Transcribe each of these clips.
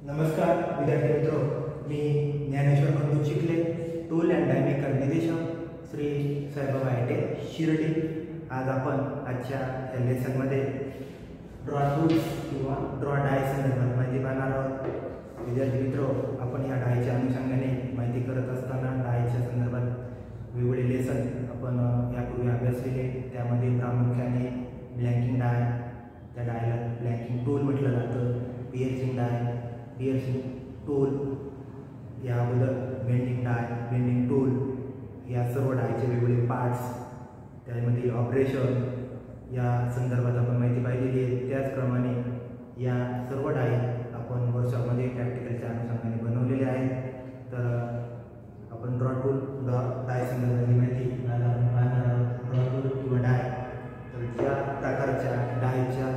नमस्कार विद्यार्थी मित्रों, मी ज्ञानेश्वर बंधू Chikhale, tool and die maker निदेशक श्री साईबाबा आयटे शिर्डी। आज आपण आजच्या या लेसनमध्ये ड्रॉ टूल्स किंवा ड्रॉ डाय संदर्भात माहिती पाहणार आहोत। विद्यार्थी मित्रों, आपण या डायच्या अनुषंगाने माहिती करत असताना डायच्या संदर्भात वेगवेगळे लेसन आपण यापूर्वी अभ्यासलेले, त्यामध्ये प्रामुख्याने ब्लँकिंग डाय, त्या डायला ब्लँकिंग टूल म्हटलं जातं, पियर्सिंग डाय, पियर्सिंग टूल, या अगोदर बेंडिंग डाय, बेंडिंग टूल, या सर्व डायचे वेगवेगळे पार्ट्स, त्यामध्ये ऑपरेशन या संदर्भात आपण माहिती पाहिलेली आहे। त्याचप्रमाणे या सर्व डाय आपण वर्कशॉपमध्ये प्रॅक्टिकलच्या अनुषंगाने बनवलेले आहेत। तर आपण ड्रॉ टूल, ड्रॉ डाय संदर्भातली माहिती पाहणार आहोत। ड्रॉ टूल किंवा डाय, तर ज्या प्रकारच्या डायच्या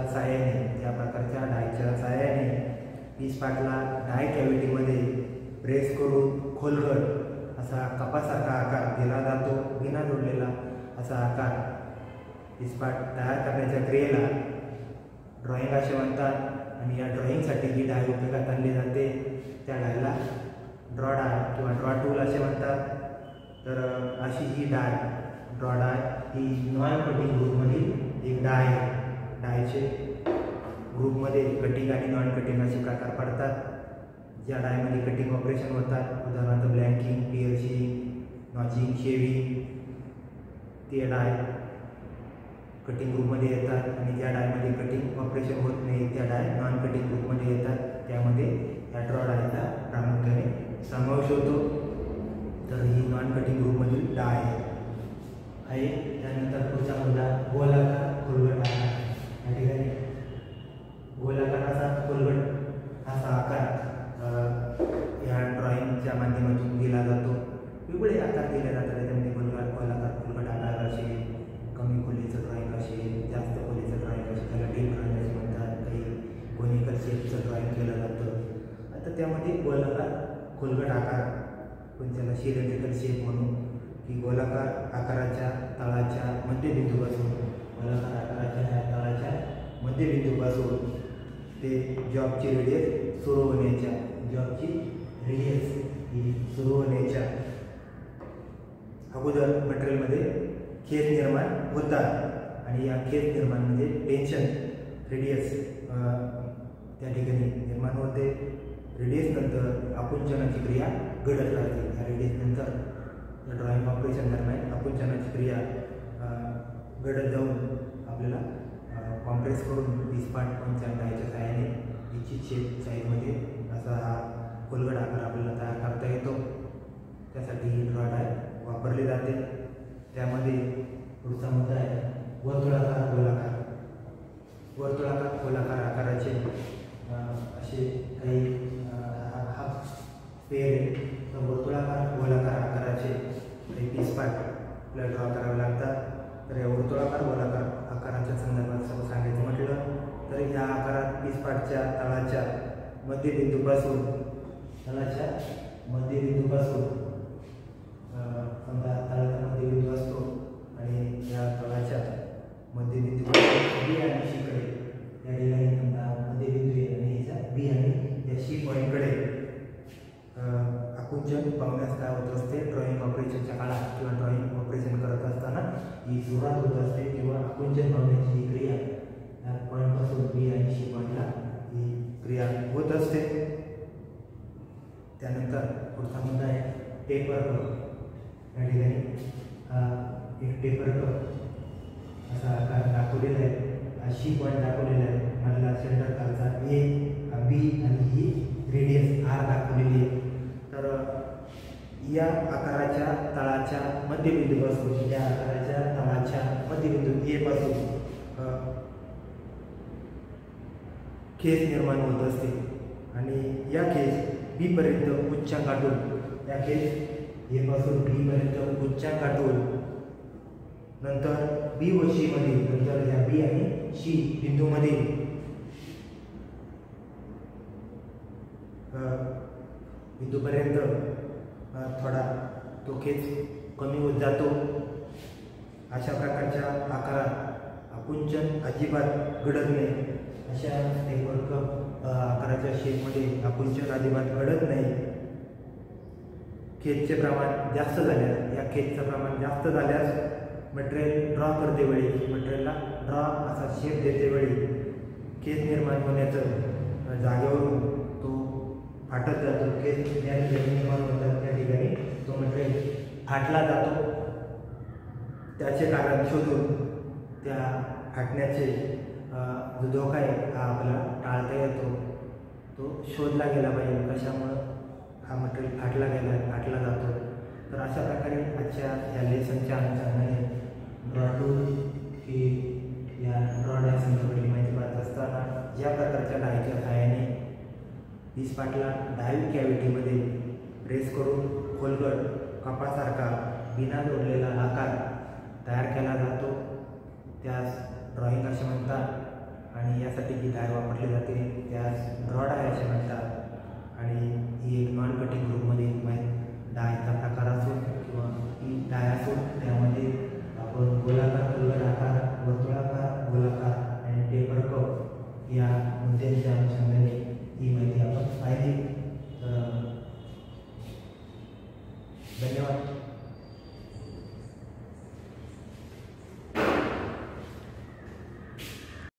साहाय्याने पीस पार्टला डाय कॅव्हिटीमध्ये प्रेस करून खोलगट असा कपासारखा आकार दिला जातो। बिना जोडलेला असा आकार पीस पार्ट तयार करण्याच्या क्रियेला ड्रॉइंग असे म्हणतात। आणि या ड्रॉइंगसाठी जी डाय उपयोगात आणली जाते त्या डायला ड्रॉ डाय किंवा ड्रॉ टूल असे म्हणतात। तर अशी ही डाय, ड्रॉ डाय ही नॉन कटिंग ग्रुपमधील एक डाय आहे। डायचे ग्रुपमध्ये कटिंग आणि नॉन कटिंग असे प्रकार पडतात। ज्या डायमध्ये कटिंग ऑपरेशन होतात, उदाहरणार्थ ब्लँकिंग, पियर्सिंग, नॉचिंग, शेविंग, ते डाय कटिंग ग्रुपमध्ये येतात। आणि ज्या डायमध्ये कटिंग ऑपरेशन होत नाही त्या डाय नॉन कटिंग ग्रुपमध्ये येतात। त्यामध्ये या ड्रॉ डायचा प्रामुख्याने समावेश होतो। तर ही नॉन कटिंग ग्रुपमधील डाय आहे। त्यानंतर पुढचा मुद्दा गोलाकार खोलगट आकार। या ठिकाणी गोलाकार असा खोलगट असा आकार या ड्रॉइंगच्या माध्यमातून दिला जातो। वेगवेगळे आकार दिले जातात, त्यामध्ये गोलाकार खोलगट आकार असे, कमी खोलीचं ड्रॉइंग असे, जास्त खोलीचं ड्रॉइंग असे, त्याला डीप ड्रॉइंग असे म्हणतात। काही कोनिकल शेपचं ड्रॉइंग केलं जातं। आता त्यामध्ये गोलाकार खोलगट आकार, पण त्याला सिलेंड्रिकल शेप म्हणून, की गोलाकार आकाराच्या तळाच्या मध्यबिंदूपासून, गोलाकार आकाराच्या तळाच्या मध्यबिंदूपासून ते जॉबची रेडियस सुरू होण्याच्या, जॉबची रेडियस ही सुरू होण्याच्या अगोदर मटेरियलमध्ये खेच निर्माण होतात। आणि या खेच निर्माण म्हणजे टेन्शन रेडियस त्या ठिकाणी निर्माण होते। रेडियस नंतर आकुंचनाची क्रिया घडत राहते। या रेडियस नंतर ड्रॉइंग ऑपरेशन दरम्यान आकुंचनाची क्रिया घडत जाऊन आपल्याला कॉम्प्रेस करून पीस पार्ट पंच्या डायच्या सहाय्याने इच्छित शेप साईजमध्ये असा हा खोलगट आकार आपल्याला तयार करता येतो। त्यासाठी ही ड्रॉ डाय वापरली जाते। त्यामध्ये पुढचा मुद्दा आहे वर्तुळाकार गोलाकार। वर्तुळाकार गोलाकार आकाराचे असे काही हाफ स्पेअर, तर वर्तुळाकार गोलाकार आकाराचे काही पीस पार्ट आपल्याला ड्रॉ करावे लागतात। तर या वर्तुळाकार गोलाकार आकाराच्या संदर्भात सांगायचं म्हटलं तर या आकारात पीस पार्टच्या तळाच्या मध्यबिंदूपासून समजा तळाचा मध्यबिंदू असतो आणि या तळाच्या मध्यबिंदूपासून बी आणि सी कडे या ठिकाणी समजा मध्यबिंदू आहे आणि याच्या बी आणि या सी पॉईंटकडे आकुंचन पावण्यास काय होत असते, ड्रॉइंग ऑपरेशनच्या काळात किंवा ड्रॉइंग ऑपरेशन करत असताना ही सुरुवात होत असते किंवा आकुंचन पावण्याची ही क्रिया या पॉईंटपासून बी आणि सी पॉईंटला ही क्रिया होत असते। त्यानंतर पुढचा मुद्दा आहे टेपर कर्व। या ठिकाणी एक टेपर कर्व असा आकार दाखवलेला आहे। सी पॉईंट दाखवलेला आहे, मधला सेंटर खालचा ए, बी आणि ही रेडियस आर दाखवलेली आहे। तर या आकाराच्या तळाच्या मध्यबिंदूपासून, या आकाराच्या तळाच्या मध्यबिंदू ए पासून खेच निर्माण होत असते। आणि या खेच बी पर्यंत उच्चांक गाठून, या खेच ए पासून बी पर्यंत उच्चांक गाठून नंतर बी व सी मध्ये, नंतर या बी आणि सी बिंदूमध्ये बिंदूपर्यंत थोडा तो खेच कमी होत जातो। अशा प्रकारच्या आकारात आकुंचन अजिबात घडत नाही। अशा टेपर कप आकाराच्या शेपमध्ये आकुंचन अजिबात घडत नाही. खेचचे प्रमाण जास्त झाल्यास, या खेचचं प्रमाण जास्त झाल्यास मटेरियल ड्रॉ करते वेळी, मटेरियलला ड्रॉ असा शेप देते वेळी खेच निर्माण होण्याचं जागेवरून तो फाटत जातो. खेच ज्या ठिकाणी निर्माण होतात त्या ठिकाणी तो मटेरियल फाटला जातो. त्याचे कारण शोधून त्या फाटण्याचे जो धोका आहे हा आपल्याला टाळता येतो, तो शोधला गेला पाहिजे. कशामुळं हा मटेरियल फाटला जातो. तर अशा प्रकारे आजच्या या लेसनच्या अनुषंगाने ड्रॉ टूल ही या ड्रॉ डाय संदर्भातली माहिती पाहत असताना ज्या प्रकारच्या डायच्या सहाय्याने इस्पाटला डायव्ह कॅव्हिटीमध्ये प्रेस करून खोलगट कपासारखा बिना जोडलेला आकार तयार केला जातो, त्यास ड्रॉइंग असे म्हणतात. आणि यासाठी जी डाय वापरली जाते त्यास ड्रॉ डाय असे म्हणतात. आणि ही एक नॉन कटिंग ग्रुपमध्ये डायचा प्रकार असून किंवा ही डाय असून त्यामध्ये आपण गोलाकार, खोलगट आकार, वर्तुळाकार, गोलाकार आणि टेपर कप या मुद्द्यांच्या अनुषंगाने ही माहिती आपण पाहिली. धन्यवाद.